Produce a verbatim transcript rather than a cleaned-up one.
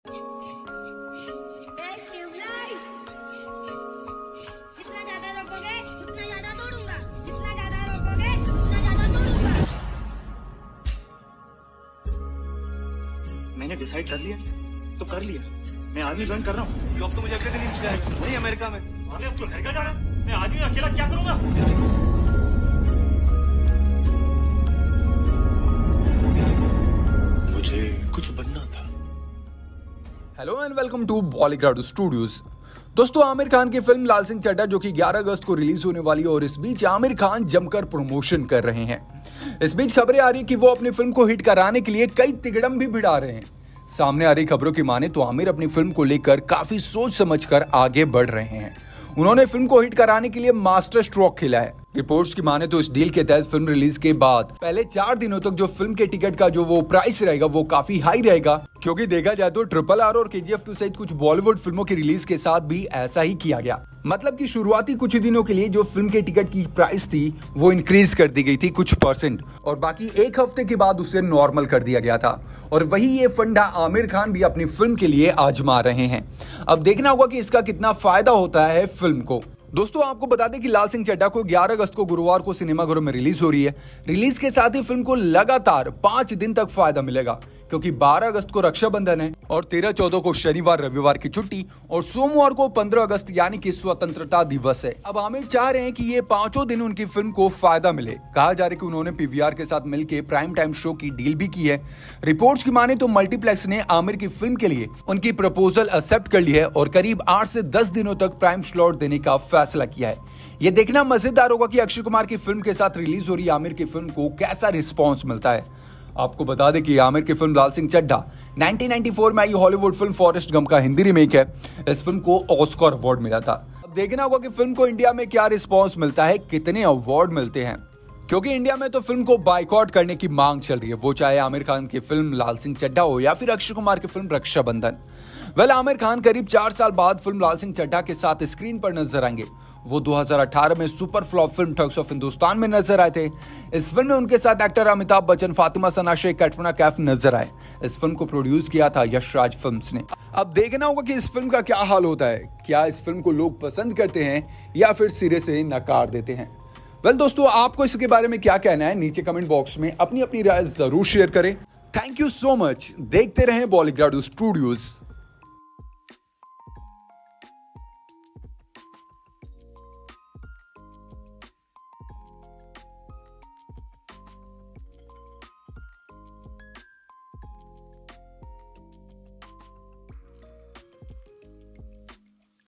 जितना ज्यादा रोकोगे उतना ज्यादा दौड़ूंगा, जितना ज्यादा रोकोगे उतना ज्यादा दौड़ूंगा। मैंने डिसाइड कर लिया तो कर लिया। मैं आर्मी ज्वाइन कर रहा हूँ। जॉब तो मुझे अगले दिन ही मिल जाएगा, वही अमेरिका में। अरे अब तो घर का जा रहा है, मैं आदमी अकेला क्या करूंगा? मुझे कुछ बनना था। Hello and welcome to Bollygrado studios. दोस्तों, आमिर खान की फिल्म लाल सिंह चड्ढा जो कि ग्यारह अगस्त को रिलीज होने वाली है और इस बीच आमिर खान जमकर प्रमोशन कर रहे हैं। इस बीच खबरें आ रही है कि वो अपनी फिल्म को हिट कराने के लिए कई तिगड़म भी भिड़ा रहे हैं। सामने आ रही खबरों की माने तो आमिर अपनी फिल्म को लेकर काफी सोच समझकर आगे बढ़ रहे हैं। उन्होंने फिल्म को हिट कराने के लिए मास्टर स्ट्रोक खेला है। रिपोर्ट्स की माने तो इस डील के तहत फिल्म रिलीज के बाद पहले चार दिनों तक जो फिल्म के टिकट का जो वो प्राइस रहेगा वो काफी हाई रहेगा, क्योंकि देखा जाए तो ट्रिपल आर और केजीएफ टू सहित कुछ बॉलीवुड फिल्मों की रिलीज के साथ भी ऐसा ही किया गया। मतलब कि शुरुआती कुछ दिनों के लिए जो फिल्म के टिकट की प्राइस थी वो इंक्रीज कर दी गई थी कुछ परसेंट, और बाकी एक हफ्ते के बाद उसे नॉर्मल कर दिया गया था। और वही ये फंडा आमिर खान भी अपनी फिल्म के लिए आजमा रहे हैं। अब देखना होगा कि इसका कितना फायदा होता है फिल्म को। दोस्तों, आपको बता दें कि लाल सिंह चड्ढा को ग्यारह अगस्त को गुरुवार को सिनेमाघरों में रिलीज हो रही है। रिलीज के साथ ही फिल्म को लगातार पांच दिन तक फायदा मिलेगा, क्योंकि बारह अगस्त को रक्षाबंधन है और तेरह चौदह को शनिवार रविवार की छुट्टी और सोमवार को पंद्रह अगस्त यानी कि स्वतंत्रता दिवस है। अब आमिर चाह रहे हैं कि ये पांचों दिन उनकी फिल्म को फायदा मिले। कहा जा रहा है कि उन्होंने पीवीआर के साथ मिलकर प्राइम टाइम शो की डील भी की है। रिपोर्ट्स की माने तो मल्टीप्लेक्स ने आमिर की फिल्म के लिए उनकी प्रपोजल एक्सेप्ट कर ली है और करीब आठ से दस दिनों तक प्राइम स्लॉट देने का फैसला किया है। यह देखना मजेदार होगा कि अक्षय कुमार की फिल्म के साथ रिलीज हो रही आमिर की फिल्म को कैसा रिस्पॉन्स मिलता है। आपको बता दें कि आमिर की फिल्म लाल सिंह चड्ढा उन्नीस सौ चौरानवे में आई हॉलीवुड फिल्म फॉरेस्ट गम का हिंदी रीमेक है। इस फिल्म को ऑस्कर अवार्ड मिला था। अब देखना होगा कि फिल्म को इंडिया में क्या रिस्पॉन्स मिलता है, कितने अवार्ड मिलते हैं, क्योंकि इंडिया में तो फिल्म को बाइकआउट करने की मांग चल रही है, वो चाहे आमिर खान की फिल्म लाल सिंह चड्ढा हो या फिर अक्षय कुमार की फिल्म रक्षाबंधन। वेल, आमिर खान करीब चार साल बाद फिल्म लाल सिंह चड्ढा के साथ स्क्रीन पर नजर आएंगे। वो दो हज़ार अठारह में super flop film Thugs of Hindostan में नजर आए थे। इस फिल्म में उनके साथ एक्टर अमिताभ बच्चन, फातिमा सना शेख, कैटरीना कैफ नजर आए। इस फिल्म को प्रोड्यूस किया था यश राज फिल्म्स ने। अब देखना होगा कि इस फिल्म का क्या हाल होता है। क्या इस फिल्म को लोग पसंद करते हैं या फिर सिरे से नकार देते हैं। वेल दोस्तों, आपको इसके बारे में क्या कहना है, नीचे कमेंट बॉक्स में अपनी अपनी राय जरूर शेयर करें। Thank you so much. देखते रहें बॉलीग्राडो स्टूडियोज।